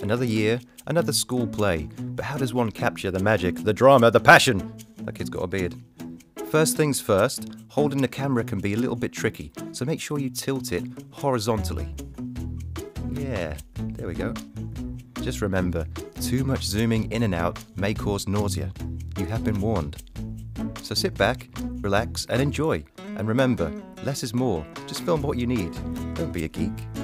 Another year, another school play. But how does one capture the magic, the drama, the passion? That kid's got a beard. First things first, holding the camera can be a little bit tricky, so make sure you tilt it horizontally. Yeah, there we go. Just remember, too much zooming in and out may cause nausea. You have been warned. So sit back, relax and enjoy. And remember, less is more. Just film what you need. Don't be a geek.